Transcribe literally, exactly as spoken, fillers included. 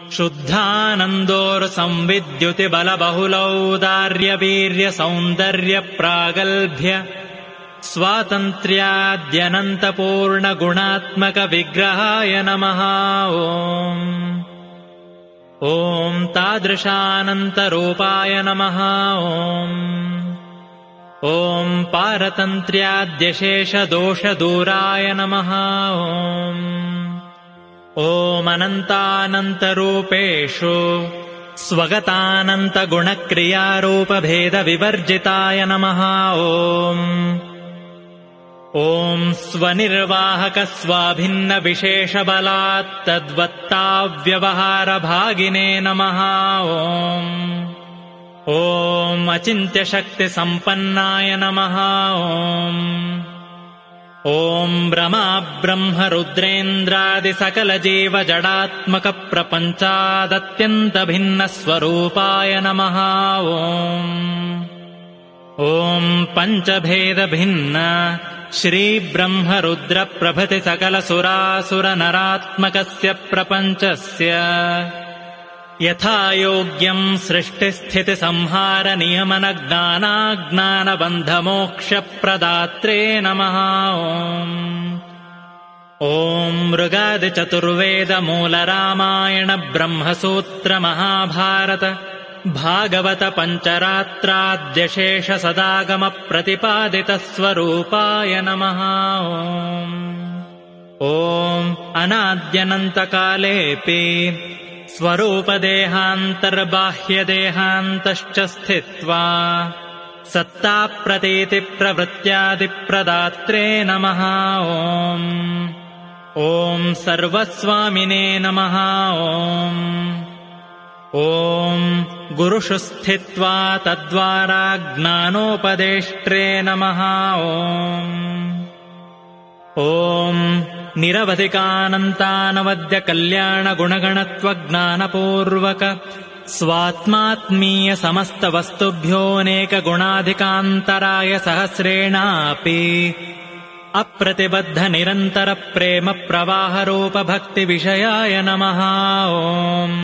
शुद्धानन्दोरसंविद्युतिबलबहुलौदार्यवीर्यसौन्दर्यप्रागल्भ्य स्वातन्त्र्याद्यनन्तपूर्णगुणात्मकविग्रहाय नमः। ओम् ॐ तादृशानन्तरूपाय नमः। ओम् ॐ पारतन्त्र्याद्यशेषदोषदूराय नमः। ओम् ॐ अनन्तानन्तरूपेषु स्वगतानन्तगुणक्रियारूपभेदविवर्जिताय नमः। ओम् ॐ स्वनिर्वाहकस्वाभिन्नविशेषबलात् तद्वत्ताव्यवहारभागिने नमः। ओम् ॐ अचिन्त्यशक्तिसम्पन्नाय नमः। ओम् ॐ ब्रमा ब्रह्मरुद्रेन्द्रादिसकलजीवजडात्मकप्रपञ्चादत्यन्तभिन्नस्वरूपाय नमः। ओम् ॐ पञ्चभेदभिन्न श्रीब्रह्मरुद्रप्रभृतिसकलसुरासुरनरात्मकस्य प्रपञ्चस्य यथा योग्यम् सृष्टिस्थितिसंहारनियमनज्ञानाज्ञानबन्धमोक्षप्रदात्रे नमः। ओम् ॐ मृगादिचतुर्वेदमूलरामायणब्रह्मसूत्रमहाभारत भागवतपञ्चरात्राद्यशेषसदागमप्रतिपादितस्वरूपाय नमः। ओम् ॐ अनाद्यनन्तकालेऽपि स्वरूपदेहान्तर्बाह्यदेहान्तश्च स्थित्वा सत्ताप्रतीतिप्रवृत्त्यादिप्रदात्रे नमः। ओम् ॐ सर्वस्वामिने नमः। ओम् ॐ गुरुषु स्थित्वा तद्वारा ज्ञानोपदेष्ट्रे नमः। ओम् ॐ निरवधिकानन्तानवद्यकल्याणगुणगणत्वज्ञानपूर्वक स्वात्मात्मीयसमस्तवस्तुभ्योऽनेकगुणाधिकान्तराय सहस्रेणापि अप्रतिबद्धनिरन्तरप्रेमप्रवाहरूपभक्तिविषयाय नमः। ओम्